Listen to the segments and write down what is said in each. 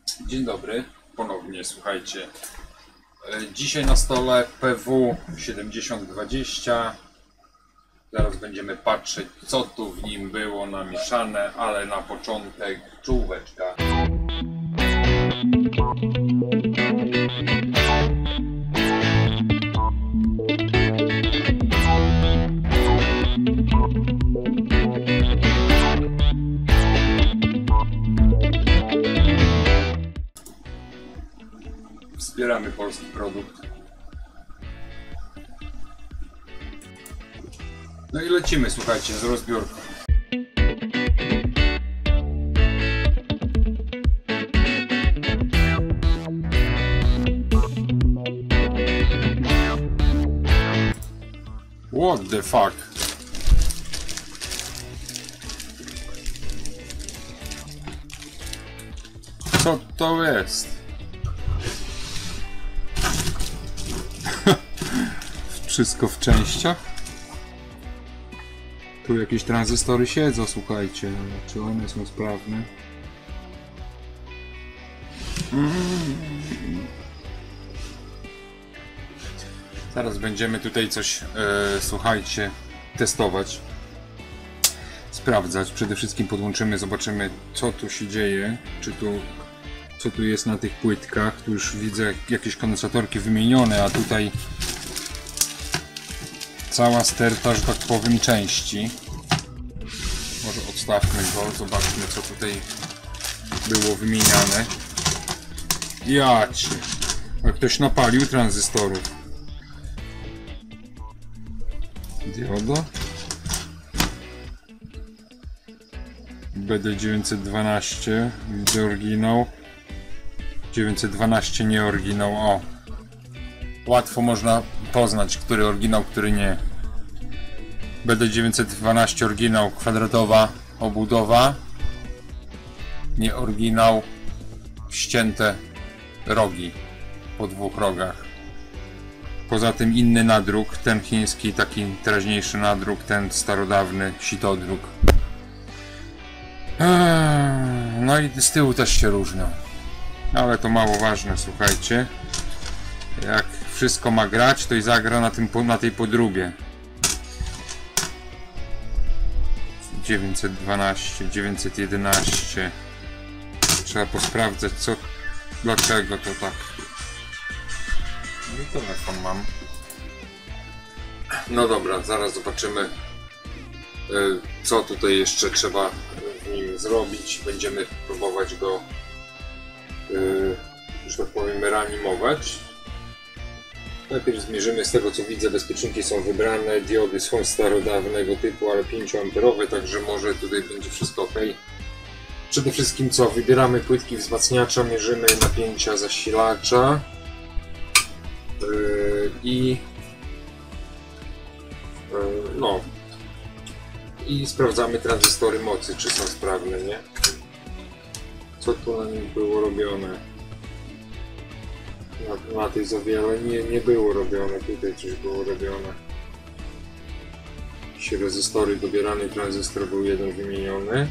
Dzień dobry, ponownie słuchajcie. Dzisiaj na stole PW 7020. Zaraz będziemy patrzeć, co tu w nim było namieszane, ale na początek czołóweczka. Wspieramy polski produkt. No i lecimy, słuchajcie, z rozbiórką. What the fuck? Co to jest? Wszystko w częściach. Tu jakieś tranzystory siedzą, słuchajcie. Czy one są sprawne? Zaraz będziemy tutaj coś, słuchajcie, testować. Sprawdzać. Przede wszystkim podłączymy, zobaczymy, co tu się dzieje. Co tu jest na tych płytkach. Tu już widzę jakieś kondensatorki wymienione, a tutaj cała sterta, że tak powiem, części. Może odstawmy go, zobaczmy, co tutaj było wymieniane. Jacie, a ktoś napalił tranzystorów. Dioda BD912, widzę oryginał. 912 nie oryginał, o. Łatwo można poznać, który oryginał, który nie. BD912 oryginał, kwadratowa obudowa. Nie oryginał, ścięte rogi po dwóch rogach. Poza tym inny nadruk, ten chiński, taki teraźniejszy nadruk, ten starodawny sitodruk. No i z tyłu też się różnią. Ale to mało ważne, słuchajcie. Jak wszystko ma grać, to i zagra na tej podróbie. 912, 911. Trzeba posprawdzać, dlaczego to tak. No i telefon mam. No dobra, zaraz zobaczymy, co tutaj jeszcze trzeba w nim zrobić. Będziemy próbować go, że tak powiem, reanimować. Najpierw zmierzymy, z tego co widzę, bezpieczniki są wybrane, diody są starodawnego typu, ale 5A, także może tutaj będzie wszystko ok. Przede wszystkim co? Wybieramy płytki wzmacniacza, mierzymy napięcia zasilacza i sprawdzamy tranzystory mocy, czy są sprawne, nie? Co tu na nim było robione? Na tej za wiele nie było robione, tutaj coś było robione. Jakieś rezystory, dobierany tranzystor był jeden wymieniony.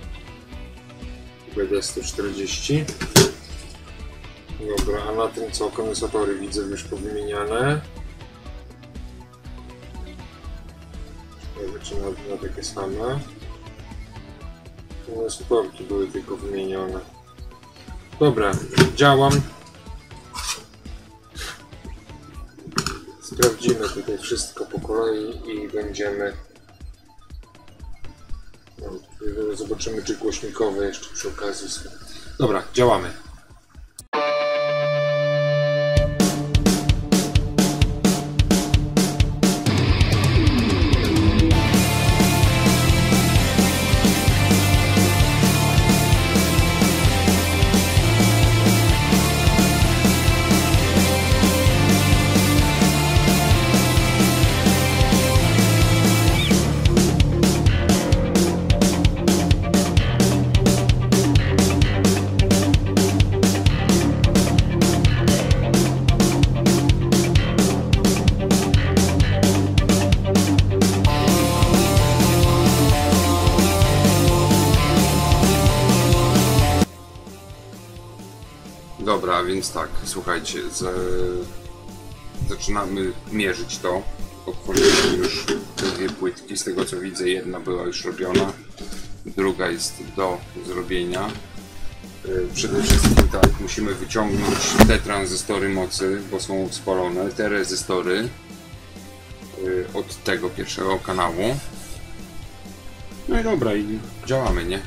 BD140. Dobra, a na tym co? Kondensatory widzę już powymieniane. Czy na takie same? Kondensatorki były tylko wymienione. Dobra, działam. Sprawdzimy tutaj wszystko po kolei i będziemy... Zobaczymy, czy głośnikowe jeszcze przy okazji są. Dobra, działamy. Dobra, więc tak, słuchajcie, zaczynamy mierzyć to. Otworzyliśmy już te dwie płytki, z tego co widzę jedna była już robiona, druga jest do zrobienia. Przede wszystkim tak, musimy wyciągnąć te tranzystory mocy, bo są spalone, te rezystory od tego pierwszego kanału. No i dobra, i działamy, nie?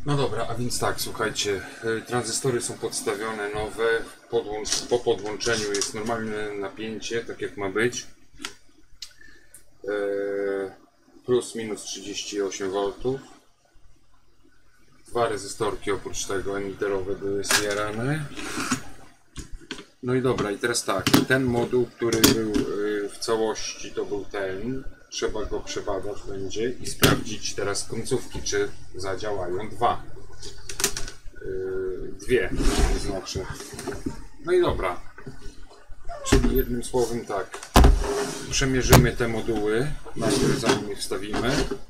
No dobra, a więc tak, słuchajcie, tranzystory są podstawione nowe, po podłączeniu jest normalne napięcie, tak jak ma być, plus minus 38 V. Dwa rezystorki oprócz tego emiterowe były zjarane. No i dobra, i teraz tak, ten moduł, który był w całości, to był ten, trzeba go przebadać będzie i sprawdzić teraz końcówki, czy zadziałają dwie znaczy. No i dobra, czyli jednym słowem tak, przemierzymy te moduły, najpierw zanim je wstawimy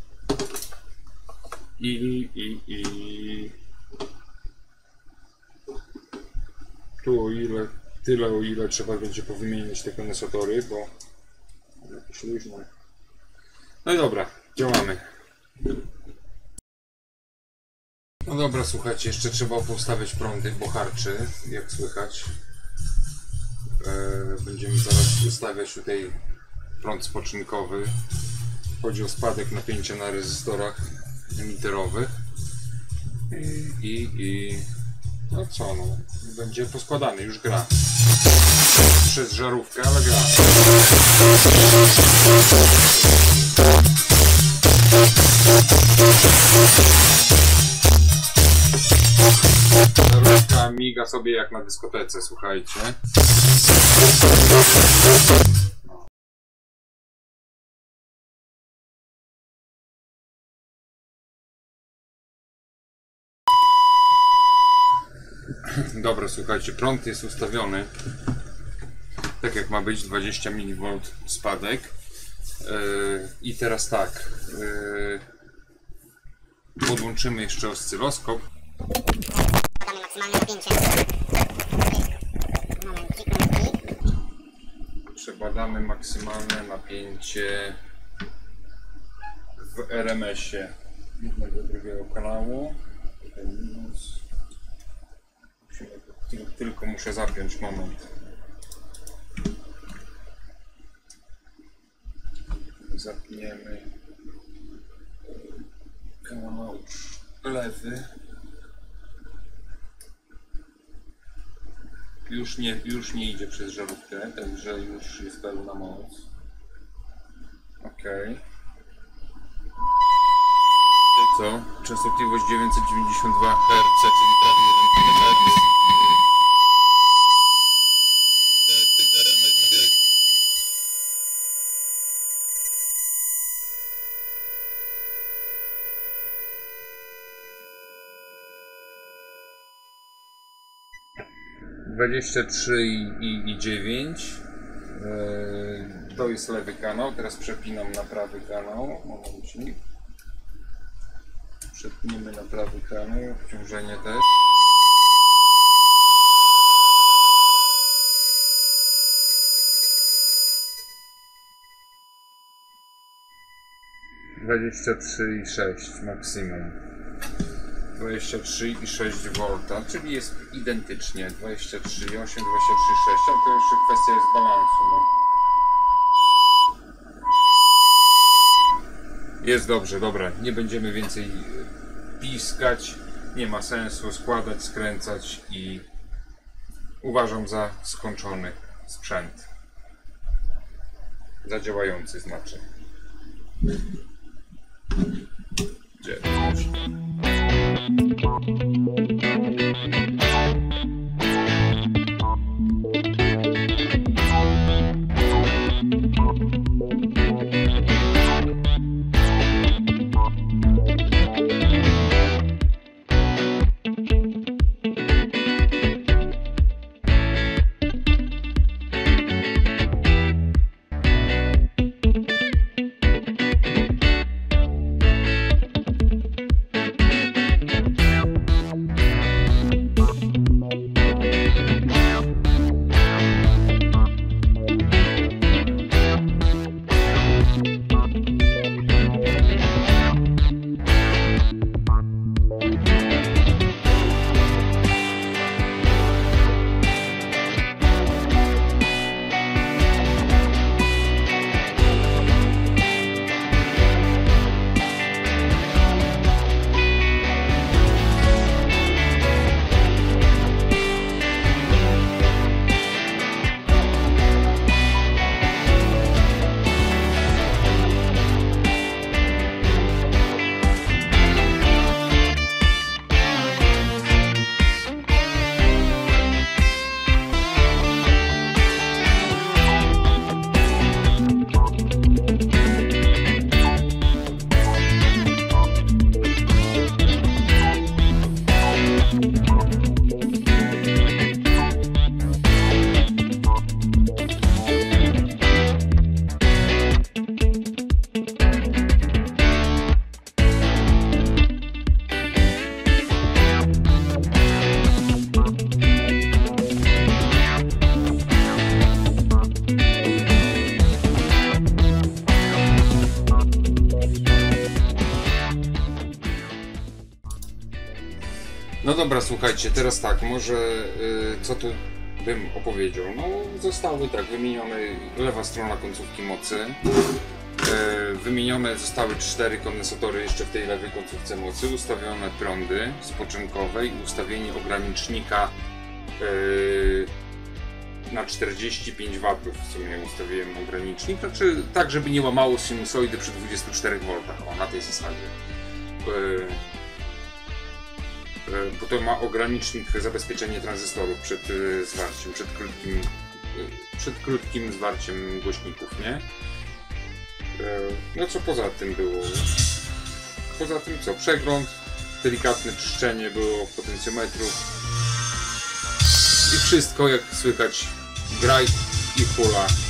tu tyle, o ile trzeba będzie powymieniać te kondensatory, bo jakieś luźne. No i dobra, działamy. No dobra, słuchajcie, jeszcze trzeba poustawiać prądy, bo harczy, jak słychać. Będziemy zaraz ustawiać tutaj prąd spoczynkowy. Chodzi o spadek napięcia na rezystorach emiterowych. No co, no, będzie poskładany, już gra. Przez żarówkę, ale gra. Żarówka miga sobie jak na dyskotece, słuchajcie. Dobra, słuchajcie, prąd jest ustawiony tak jak ma być, 20 mV spadek. I teraz tak, podłączymy jeszcze oscyloskop. Podamy maksymalne napięcie. Przebadamy maksymalne napięcie w RMS-ie jednego, drugiego kanału. Tutaj minus. Tylko muszę zapiąć, moment. Zapniemy kanał lewy. Już nie idzie przez żarówkę, także już jest pełna moc. Ok. Co? Częstotliwość 992 Hz, czyli prawie 1 kHz. Dwadzieścia 3,9. To jest lewy kanał. Teraz przepinam na prawy kanał. Momencik. Przepniemy na prawy kanał. Obciążenie też. Dwadzieścia 3,6 maksimum. 23,6 V, czyli jest identycznie 23,8, 23,6, ale to jeszcze kwestia jest balansu. No. Jest dobrze, dobra, nie będziemy więcej piskać, nie ma sensu składać, skręcać i uważam za skończony sprzęt. Zadziałający znaczy. Gdzie? No dobra, słuchajcie, teraz tak, może co tu bym opowiedział? No, zostały tak wymienione lewa strona końcówki mocy. Wymienione zostały 4 kondensatory jeszcze w tej lewej końcówce mocy, ustawione prądy spoczynkowe i ustawienie ogranicznika na 45 W w sumie ustawiłem ogranicznik, znaczy tak, żeby nie łamało sinusoidy przy 24 V, o, na tej zasadzie. Bo to ma ogranicznik zabezpieczenie tranzystorów przed zwarciem, przed krótkim zwarciem głośników, nie? No co poza tym było? Poza tym co? Przegląd, delikatne czyszczenie było potencjometrów i wszystko jak słychać gra i hula.